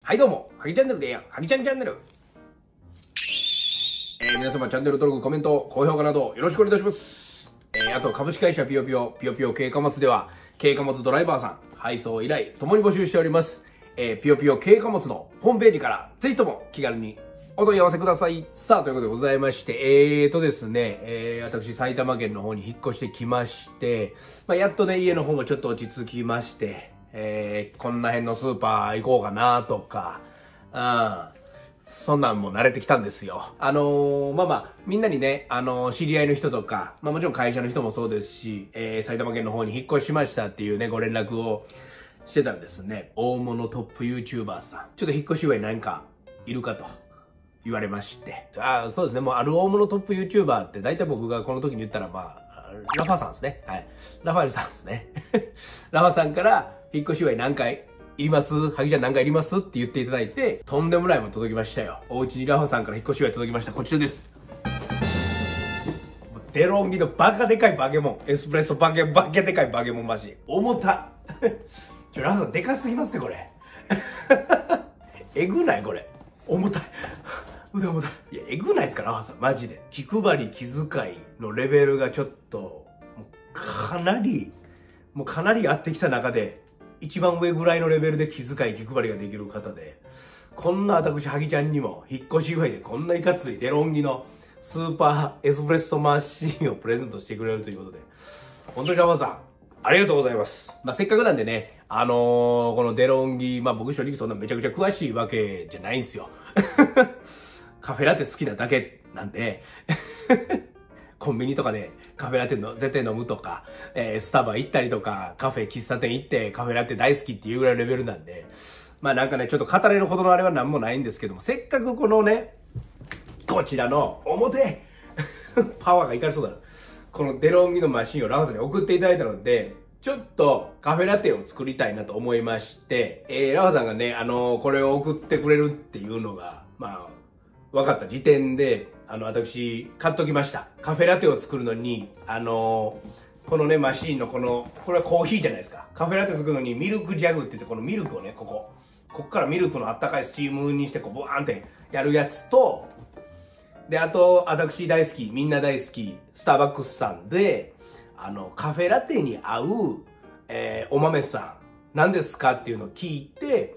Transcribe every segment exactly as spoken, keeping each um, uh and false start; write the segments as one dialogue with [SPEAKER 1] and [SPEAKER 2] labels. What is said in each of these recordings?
[SPEAKER 1] はいどうも、はぎチャンネルでやん、はぎちゃんチャンネル。えー、皆様チャンネル登録、コメント、高評価などよろしくお願いいたします。えー、あと株式会社ぴよぴよ、ぴよぴよ軽貨物では、軽貨物ドライバーさん、配送依頼、ともに募集しております。えー、ぴよぴよ軽貨物のホームページから、ぜひとも気軽にお問い合わせください。さあ、ということでございまして、えーとですね、えー、私、埼玉県の方に引っ越してきまして、まあ、やっとね、家の方もちょっと落ち着きまして、えー、こんな辺のスーパー行こうかなとか、うん、そんなんも慣れてきたんですよ。あのー、まあまあ、みんなにね、あのー、知り合いの人とか、まあもちろん会社の人もそうですし、えー、埼玉県の方に引っ越しましたっていうね、ご連絡をしてたらですね、大物トップ YouTuber さん、ちょっと引っ越し祝い何かいるかと言われまして、ああ、そうですね、もうある大物トップ YouTuber って大体僕がこの時に言ったらまあ、ラファさんですね。はい。ラファエルさんですね。ラファさんから、引っ越し祝い何回いります？はぎちゃん何回いります？って言っていただいて、とんでもないもの届きましたよ。お家にラファさんから引っ越し祝い届きました。こちらです。デロンギのバカでかいバケモン。エスプレッソバケ、バケでかいバケモンマシン。重た。ちょ、ラファさんでかすぎますって、これ。えぐないこれ。重たい。腕重たい。いや、えぐないですか、ラファさん。マジで。気配り、気遣いのレベルがちょっと、もうかなり、もうかなりやってきた中で、一番上ぐらいのレベルで気遣い、気配りができる方で、こんな私、はぎちゃんにも、引っ越し祝いでこんないかついデロンギのスーパーエスプレッソマシンをプレゼントしてくれるということで、本当にラファさん、ありがとうございます。まあ、せっかくなんでね、あのー、このデロンギ、まあ僕正直そんなめちゃくちゃ詳しいわけじゃないんですよ。カフェラテ好きなだけなんで、コンビニとかでカフェラテの絶対飲むとか、えー、スタバ行ったりとか、カフェ、喫茶店行ってカフェラテ大好きっていうぐらいのレベルなんで、まあなんかね、ちょっと語れるほどのあれはなんもないんですけども、せっかくこのね、こちらの表、パワーがいかれそうだな。このデロンギのマシンをラファさんに送っていただいたので、ちょっとカフェラテを作りたいなと思いまして、えー、ラファさんがね、あのー、これを送ってくれるっていうのが、まあ、分かった時点で、あの、私、買っときました。カフェラテを作るのに、あのー、このね、マシーンのこの、これはコーヒーじゃないですか。カフェラテ作るのにミルクジャグって言って、このミルクをね、ここ、こっからミルクのあったかいスチームにして、こう、ブワーンってやるやつと、で、あと、私大好き、みんな大好き、スターバックスさんで、あの、カフェラテに合う、えー、お豆さん、何ですかっていうのを聞いて、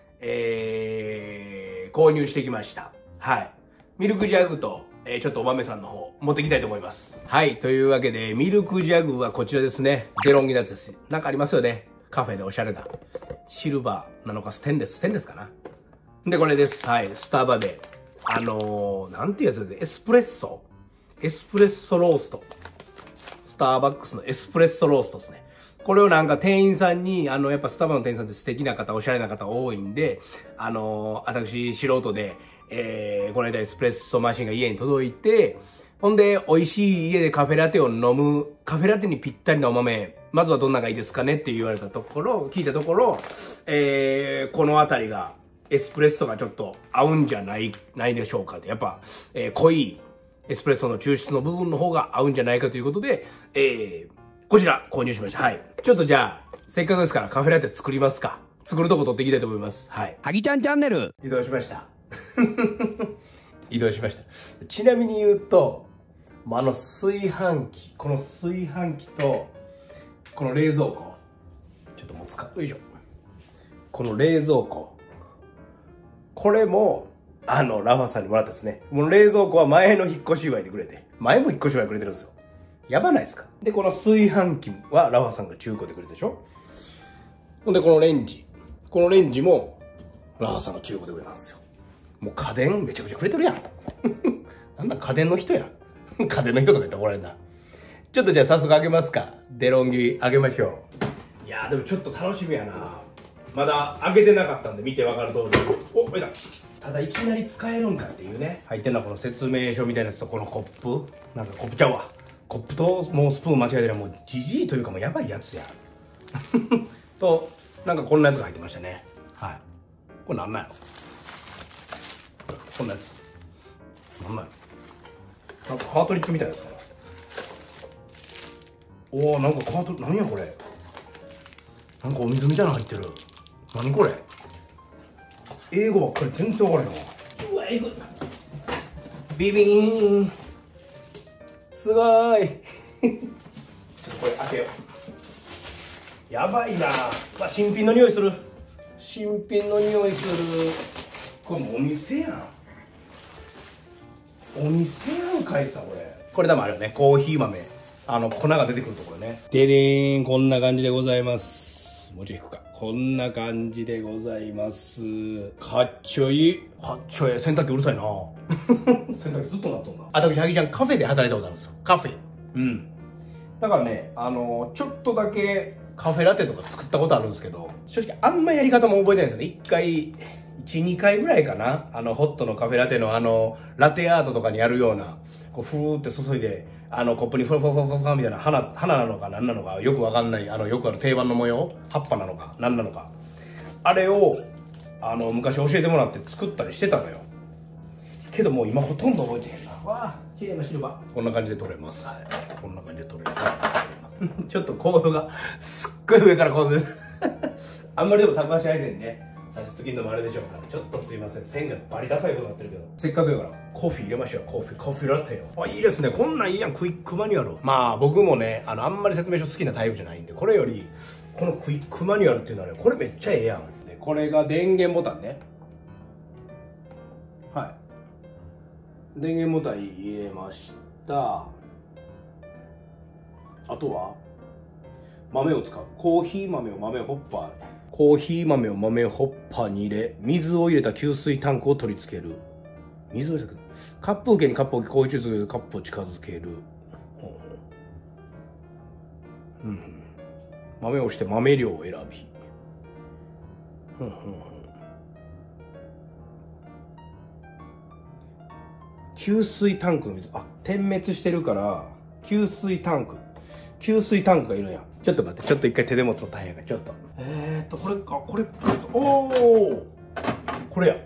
[SPEAKER 1] えー、購入してきました。はい。ミルクジャグと、えー、ちょっとお豆さんの方、持ってきたいと思います。はい。というわけで、ミルクジャグはこちらですね。デロンギのやつです。なんかありますよね。カフェでおしゃれな。シルバーなのかステンレス、ステンレスかな。で、これです。はい。スタバで。あのー、なんていうやつで、エスプレッソエスプレッソロースト。スターバックスのエスプレッソローストですね。これをなんか店員さんに、あの、やっぱスタバの店員さんって素敵な方、おしゃれな方多いんで、あのー、私、素人で、えー、この間エスプレッソマシンが家に届いて、ほんで、美味しい家でカフェラテを飲む、カフェラテにぴったりなお豆、まずはどんながいいですかねって言われたところ、聞いたところ、えー、このあたりが、エスプレッソがちょっと合うんじゃない、ないでしょうかって。やっぱ、えー、濃いエスプレッソの抽出の部分の方が合うんじゃないかということで、えー、こちら購入しました。はい。ちょっとじゃあ、せっかくですからカフェラテ作りますか。作るとこ撮っていきたいと思います。はい。
[SPEAKER 2] はぎちゃんチャンネル
[SPEAKER 1] 移動しました。移動しました。ちなみに言うと、あの炊飯器、この炊飯器と、この冷蔵庫。ちょっと持つか。よいしょ。この冷蔵庫。これも、あの、ラファさんにもらったですね。この冷蔵庫は前の引っ越し祝いでくれて。前も引っ越し祝いくれてるんですよ。やばないですか？で、この炊飯器はラファさんが中古でくれたでしょ？ほんで、このレンジ。このレンジも、ラファさんが中古でくれたんですよ。もう家電めちゃくちゃくれてるやん。なんだ家電の人やん。家電の人とか言って怒られるな。ちょっとじゃあ早速開けますか。デロンギ開けましょう。いやーでもちょっと楽しみやな。まだ開けてなかったんで見てわかる通り。お、これだ。ただいきなり使えるんかっていうね。入ってんのはこの説明書みたいなやつとこのコップ。なんかコップちゃうわ。コップともうスプーン間違えてるもうジジイというかもうやばいやつや。と、なんかこんなやつが入ってましたね。はい。これなんなんやろ。こんなやつ。なんなんやろ。なんかカートリッジみたいなやつかな。おー、なんかカート、なんやこれ。なんかお水みたいなの入ってる。何これ。 英語ばっかり全然わからへんわ。うわ、英語。ビビーン。すごい。ちょっとこれ開けよう。やばいな。まあ、新品の匂いする。新品の匂いする。これもうお店やん。お店やんかいさ、これ。これ多分あるよね。コーヒー豆。あの、粉が出てくるところね。ででーん。こんな感じでございます。もうちょい引くか。こんな感じでございます。かっちょいい。かっちょいい。洗濯機うるさいな。洗濯機ずっとなっとんな。私、はぎちゃんカフェで働いたことあるんですよ。カフェ。うん。だからね、あの、ちょっとだけカフェラテとか作ったことあるんですけど、正直あんまやり方も覚えてないんですよね。一回、一、二回ぐらいかな。あの、ホットのカフェラテのあの、ラテアートとかにやるような、こう、ふーって注いで、あの、コップにフラフラフラフラフラみたいな花、花なのか何なのかよくわかんない、あの、よくある定番の模様葉っぱなのか何なのか。あれを、あの、昔教えてもらって作ったりしてたのよ。けどもう今ほとんど覚えてへんな。わあ、綺麗なシルバー。こんな感じで取れます。はい。こんな感じで取れる。ちょっとコードが、すっごい上からコードです。あんまりでも高橋愛線ね、差し付けるのもあれでしょうから、ちょっとすいません。線がバリダサいことになってるけど。せっかくやから、コーヒー入れましょう。コーヒー、コーヒーラテよ。あ、いいですね。こんなんいいやん。クイックマニュアル。まあ、僕もね、あの、あんまり説明書好きなタイプじゃないんで、これより、このクイックマニュアルっていうのはね、これめっちゃええやん。で、これが電源ボタンね。はい。電源ボタン入れました。あとは豆を使う。コーヒー豆を豆ホッパー。コーヒー豆を豆ホッパーに入れ、水を入れた給水タンクを取り付ける。水を入れたカップ受けにカップを置き、コーヒー中継でカップを近づける。うんうん、豆を押して豆量を選び。うんうんうん、給水タンクの水、あ、点滅してるから、給水タンク。給水タンクがいるやん。ちょっと待って、ちょっと一回手で持つの大変やから、ちょっと。えーっと、これか、これ、おーこれや。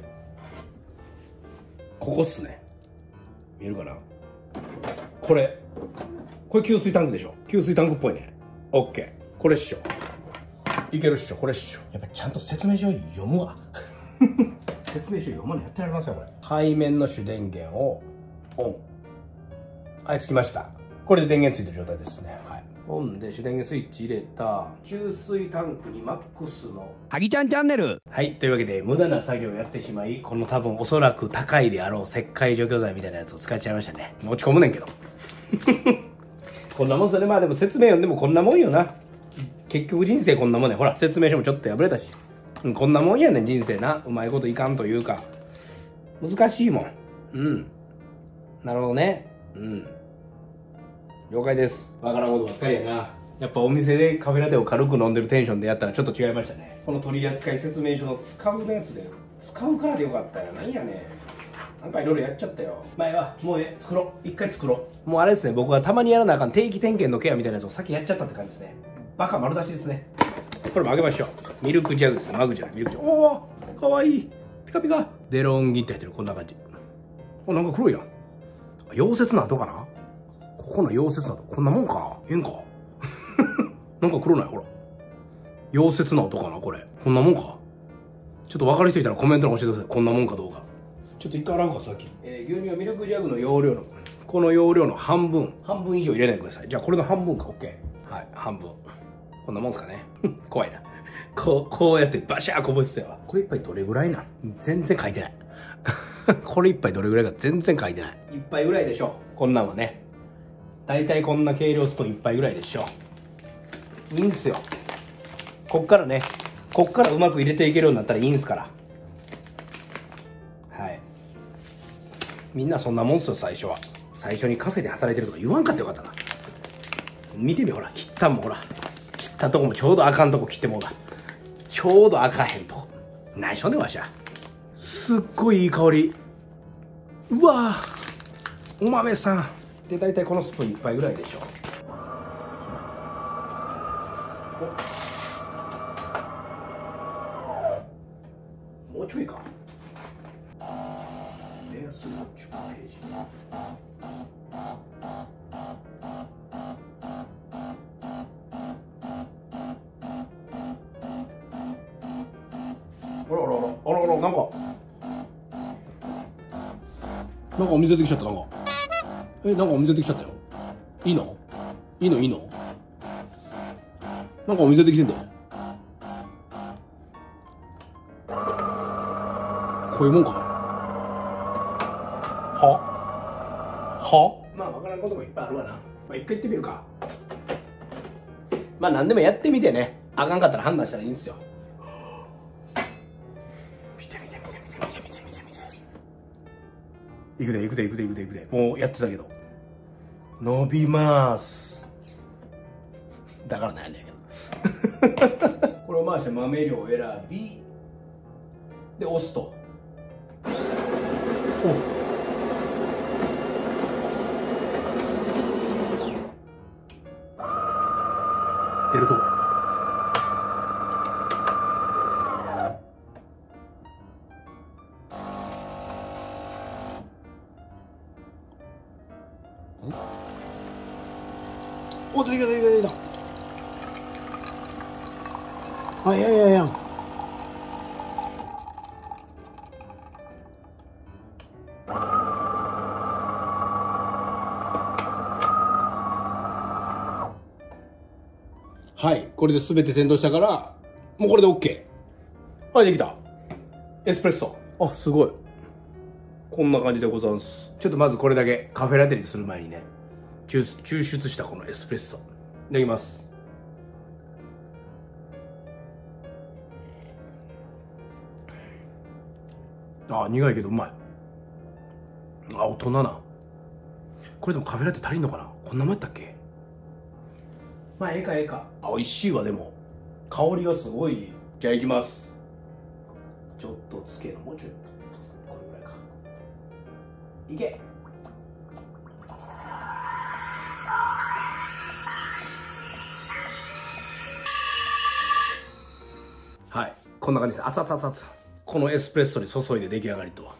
[SPEAKER 1] ここっすね。見えるかなこれ。これ給水タンクでしょ。給水タンクっぽいね。オッケー。これっしょ。いけるっしょ、これっしょ。やっぱちゃんと説明書読むわ。説明書読まないやってられますよ、これ。背面の主電源をオン。はい、つきました。これで電源ついてる状態ですね。はい。オンで主電源スイッチ入れた。給水タンクにマックスのはぎちゃんチャンネル。はい、というわけで無駄な作業をやってしまい、この多分おそらく高いであろう石灰除去剤みたいなやつを使っちゃいましたね。落ち込むねんけど。こんなもんですよね。まあでも説明読んでもこんなもんよな。結局人生こんなもんね。ほら、説明書もちょっと破れたし。こんなもんやねん、人生な。うまいこといかんというか。難しいもん。うん。なるほどね。うん。了解です。わからんことばっかりやな。やっぱお店でカフェラテを軽く飲んでるテンションでやったらちょっと違いましたね。この取扱説明書の使うのやつで。使うからでよかったよ。なんやねん。なんかいろいろやっちゃったよ。前は、もうえ、作ろう。一回作ろう。もうあれですね、僕はたまにやらなあかん定期点検のケアみたいなやつを先やっちゃったって感じですね。バカ丸出しですね。これもあげましょう。ミルクジャグですね。マグじゃない。ミルクジャグ。おー、かわいい。ピカピカ。デロンギって入ってる。こんな感じ。お、なんか黒いやん。溶接の跡かな、ここの溶接の跡。こんなもんか。ええんか。なんか黒ない、ほら。溶接の跡かな、これ。こんなもんか。ちょっと分かる人いたらコメント欄教えてください。こんなもんかどうか。ちょっと一回洗うか、さっき。えー、牛乳はミルクジャグの容量の、この容量の半分。半分以上入れないでください。じゃあこれの半分か、オッケー。はい、半分。こんなもんすかね。怖いな。こう、こうやってバシャーこぼしてたわ。これ一杯どれぐらいなん全然書いてない。これ一杯どれぐらいか全然書いてない。一杯ぐらいでしょ。こんなんはね。だいたいこんな計量スプーン一杯ぐらいでしょ。いいんすよ。こっからね、こっからうまく入れていけるようになったらいいんすから。はい。みんなそんなもんっすよ、最初は。最初にカフェで働いてるとか言わんかってよかったな。見てみ、ほら、切ったんもほら。切ったとこもちょうどあかんとこ切ってもうた。ちょうどあかへんとこ。内緒ねわしゃ。すっごいいい香り。うわぁ、お豆さん。で、大体このスプーンいっぱいぐらいでしょう。もうちょいか。目安のじゅっページ。あらあらあらあらあら、なんか
[SPEAKER 2] なんかお水出てきちゃった。なんかえなんかお水出てきちゃったよ。いいのいいのいいのなんかお水出てきてんだよ。こういうもんかな。ははまあ分からんこともいっぱいあるわな。まあ一回行ってみるか。まあ何でもやってみてね、あかんかったら判断したらいいんですよ。見て見て見て見て見て見て見て見て。いくでいくでいくでいくでいくで。もうやってたけど。伸びまーす。だから悩んだけど。これを回して豆量を選び、で押すと。お出るとこ。お出てきた出てきた出てきた。あいやいやいや。はい、これで全て点灯したから、もうこれで OK。はい、できた。エスプレッソ。あ、すごい。こんな感じでございます。ちょっとまずこれだけカフェラテにする前にね、抽抽出したこのエスプレッソ。いただきます。あ、苦いけどうまい。あ、大人な。これでもカフェラテ足りんのかな。こんなもんやったっけ。まあええかええか。あ、美味しいわ。でも香りがすごい。じゃあいきます。ちょっとつけのもうちょいこれぐらいか。いけ。はい、こんな感じです。熱々熱々。このエスプレッソに注いで出来上がりと。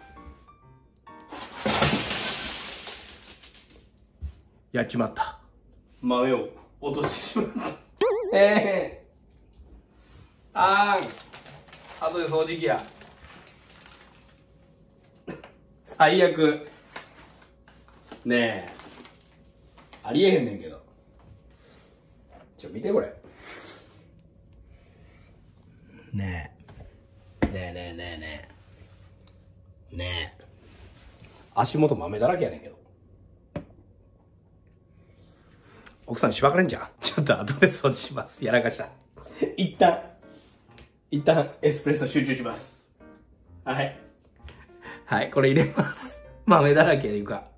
[SPEAKER 2] やっちまった。豆を落としてしまった。ええー。あーん。後で掃除機や。最悪。ねえ。ありえへんねんけど。ちょ、見てこれ。ねえ。ねえねえねえねえ。ねえ。足元豆だらけやねんけど。奥さんしばかれんじゃん。ちょっと後で掃除します。やらかした。一旦、一旦エスプレッソ集中します。はい。はい、これ入れます。豆だらけでいうか。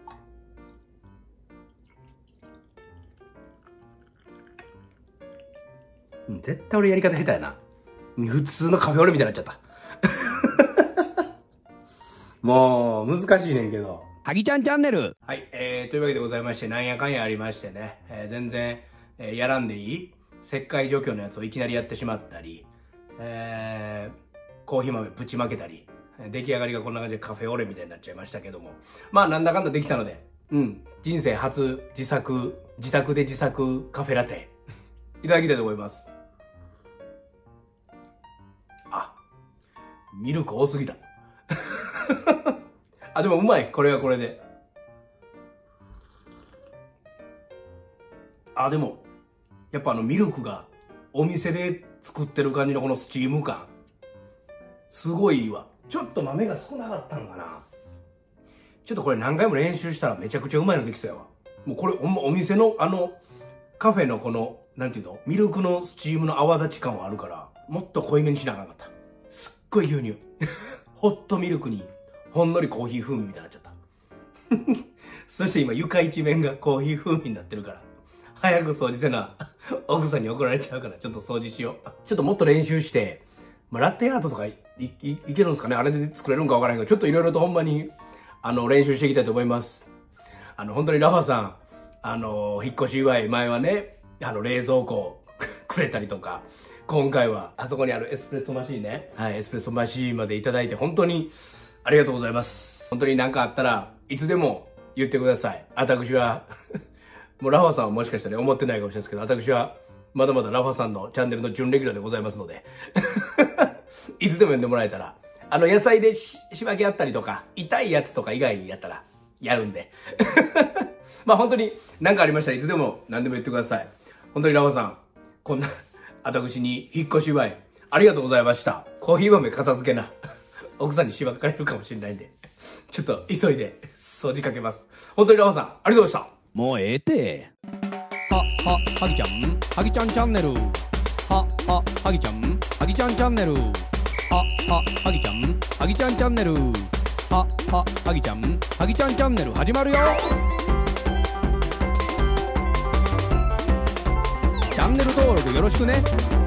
[SPEAKER 2] 絶対俺やり方下手やな。普通のカフェオレみたいになっちゃった。もう、難しいねんけど。
[SPEAKER 3] はぎちゃんチャンネル。
[SPEAKER 2] はい、えー、というわけでございまして、なんやかんやありましてね、えー、全然、えー、やらんでいい石灰除去のやつをいきなりやってしまったり、えー、コーヒー豆ぶちまけたり、出来上がりがこんな感じでカフェオレみたいになっちゃいましたけども、まあなんだかんだできたので、うん、人生初自作、自宅で自作カフェラテ、いただきたいと思います。あ、ミルク多すぎた。あ、でもうまい。これはこれで。あ、でも、やっぱあのミルクがお店で作ってる感じのこのスチーム感。すごいいいわ。ちょっと豆が少なかったのかな。ちょっとこれ何回も練習したらめちゃくちゃうまいのできそうやわ。もうこれお、お店のあのカフェのこの、なんていうのミルクのスチームの泡立ち感はあるから、もっと濃いめにしなあかんかった。すっごい牛乳。ホットミルクにほんのりコーヒー風味みたいになっちゃった。そして今床一面がコーヒー風味になってるから、早く掃除せな奥さんに怒られちゃうからちょっと掃除しよう。ちょっともっと練習して、まあ、ラテアートとか い, い, いけるんですかね。あれで作れるんかわからんけど、ちょっといろいろとほんまにあの練習していきたいと思います。あの本当にラファさん、あの引っ越し祝い前はね、あの冷蔵庫をくれたりとか、今回はあそこにあるエスプレッソマシーンね、はい、エスプレッソマシーンまでいただいて本当にありがとうございます。本当に何かあったらいつでも言ってください。私はもうラファさんはもしかしたら思ってないかもしれないですけど、私はまだまだラファさんのチャンネルの準レギュラーでございますのでいつでも呼んでもらえたらあの野菜でし仕分けあったりとか、痛いやつとか以外やったらやるんで。まあ本当に何かありましたらいつでも何でも言ってください。本当にラオさん、こんな私に引っ越し祝いありがとうございました。コーヒー豆片付けな。奥さんにしばかれるかもしれないんで、ちょっと急いで掃除かけます。本当にラオさん、ありがとうございました。
[SPEAKER 3] もうええて。は、は、はぎちゃん、はぎちゃんチャンネル。は、は、はぎちゃん、はぎちゃんチャンネル。は、は、はぎちゃん、はぎちゃんチャンネル。は、は、はぎちゃん、はぎちゃんチャンネル始まるよ。チャンネル登録よろしくね。